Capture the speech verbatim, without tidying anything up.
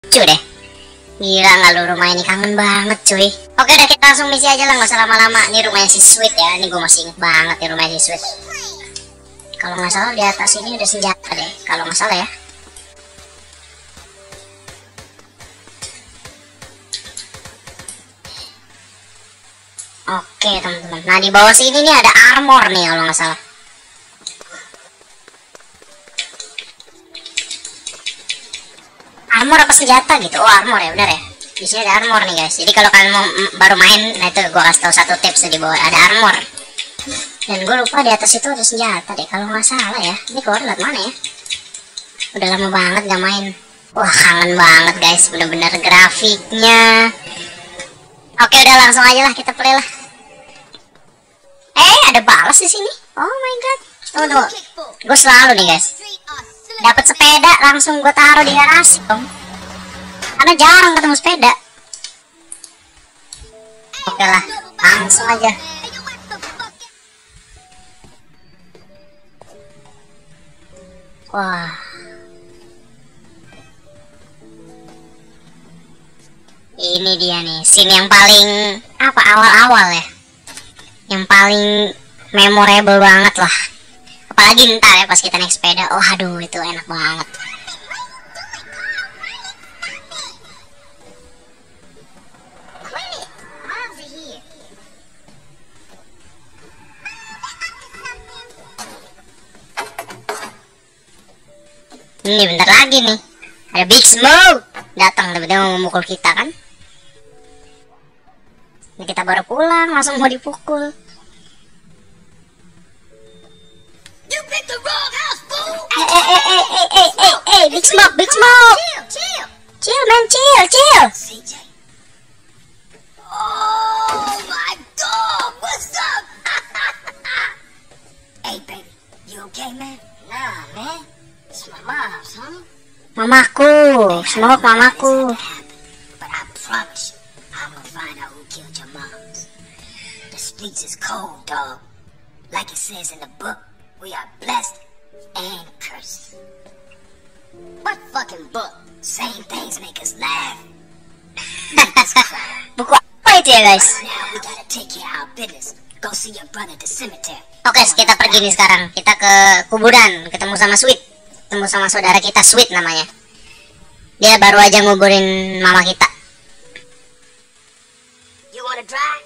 lucu deh. Gila nggak lu, rumah ini kangen banget cuy. Oke udah, kita langsung misi aja lah, nggak usah lama-lama. Ini rumahnya si Sweet ya, ini gue masih inget banget nih rumahnya si Sweet. Kalau nggak salah di atas ini udah senjata deh, kalau nggak salah ya. Oke teman-teman, nah di bawah sini nih ada armor nih kalau nggak salah. Armor apa senjata gitu? Oh armor ya, benar ya. Di sini ada armor nih guys. Jadi kalau kalian mau baru main, nah itu gue kasih tahu satu tips di bawah ada armor. Dan gue lupa di atas itu ada senjata deh, kalau nggak salah ya. Ini koordinat mana ya? Udah lama banget gak main. Wah kangen banget guys, bener-bener grafiknya. Oke udah langsung aja lah kita play lah. Eh ada balas di sini. Oh my god. Tunggu tunggu. Gue selalu nih guys, dapat sepeda langsung gue taruh di garasi dong. Karena jarang ketemu sepeda. Oke lah, langsung aja. Wah. Ini dia nih, scene yang paling apa awal-awal ya. Yang paling memorable banget lah. Apalagi ntar ya pas kita naik sepeda. Oh aduh itu enak banget. Ini bentar lagi nih ada Big Smoke datang, tiba-tiba mau memukul kita kan. Ini kita baru pulang langsung mau dipukul. You picked the wrong house, fool. Eh eh eh eh eh eh eh eh Big Smoke, Big Smoke. Chill, chill. Chill man, chill, chill. C J. Oh my god, what's up? Hey baby, you okay man? Nah man, it's my mom's, huh? Mamaku, Smoke mamaku. But I promise you, I'm gonna find out who killed your moms. The streets is cold, dog. Like it says in the book, we are blessed and cursed. What fucking book? Same things make us laugh. Make us cry. Buku apa itu ya guys? Now we gotta take care of our business. Go see your brother at the cemetery. Oke, kita pergi nih sekarang. Kita ke kuburan, ketemu sama Sweet. Ketemu sama saudara kita, Sweet namanya. Dia baru aja nguburin mama kita. You wanna drive?